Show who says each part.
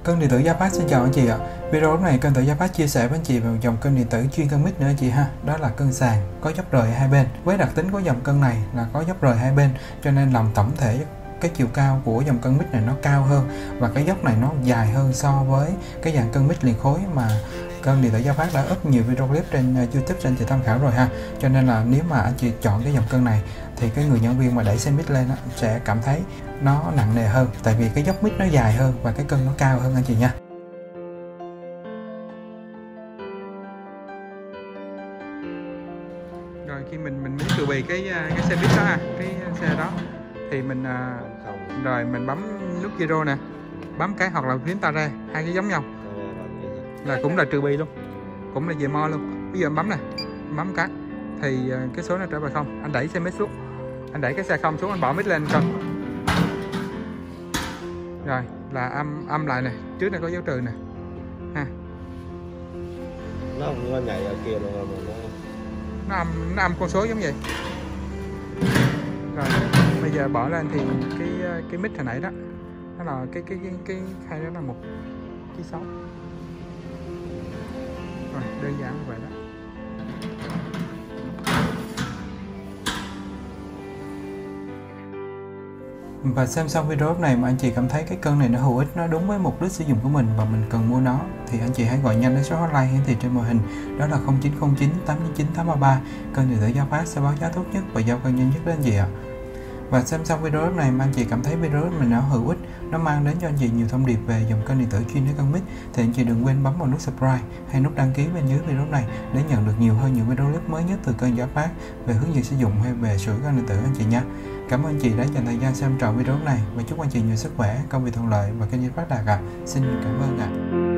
Speaker 1: Cân điện tử Giapát xin chào anh chị ạ. Video lúc này kênh điện tử Giapát chia sẻ với anh chị về một dòng cân điện tử chuyên cân mít nữa anh chị ha. Đó là cân sàn có dốc rời hai bên. Với đặc tính của dòng cân này là có dốc rời hai bên, cho nên làm tổng thể cái chiều cao của dòng cân mít này nó cao hơn và cái dốc này nó dài hơn so với cái dàn cân mít liền khối mà cân điện tử Giapát đã up nhiều video clip trên YouTube cho anh chị tham khảo rồi ha. Cho nên là nếu mà anh chị chọn cái dòng cân này thì cái người nhân viên mà đẩy xe mít lên sẽ cảm thấy nó nặng nề hơn, tại vì cái dốc mít nó dài hơn và cái cân nó cao hơn anh chị nha. Rồi khi mình muốn trừ bì cái xe mít đó ha, cái xe đó thì mình rồi mình bấm nút zero nè, bấm cái hoặc là phím ta ra, hai cái giống nhau là cũng là trừ bì luôn, cũng là về mo luôn. Bây giờ em bấm nè, bấm cái thì cái số nó trở về không, anh đẩy xe mít xuống, anh đẩy cái xe không xuống, anh bỏ mít lên cân rồi là âm lại nè, trước này có dấu trừ nè ha,
Speaker 2: nó không có nhảy ở kia luôn mà
Speaker 1: nó âm con số giống vậy. Rồi bây giờ bỏ lên thì cái mít hồi nãy đó nó là cái hay đó là 1,6 kg. Rồi đơn giản như vậy đó. Và xem xong video này mà anh chị cảm thấy cái cân này nó hữu ích, nó đúng với mục đích sử dụng của mình và mình cần mua nó thì anh chị hãy gọi nhanh đến số hotline hiển thị trên màn hình, đó là 0909 899 833. Cân điện tử Giapát sẽ báo giá tốt nhất và giao cân nhanh nhất đến anh chị ạ. Và xem xong video này mà anh chị cảm thấy video mình nó hữu ích, nó mang đến cho anh chị nhiều thông điệp về dòng cân điện tử chuyên để cân mít thì anh chị đừng quên bấm vào nút subscribe hay nút đăng ký bên dưới video này để nhận được nhiều hơn những video clip mới nhất từ kênh Giapát về hướng dẫn sử dụng hay về sửa cân điện tử anh chị nha. Cảm ơn anh chị đã dành thời gian xem trọn video này và chúc anh chị nhiều sức khỏe, công việc thuận lợi và kênh Giapát đạt ạ. Xin cảm ơn ạ.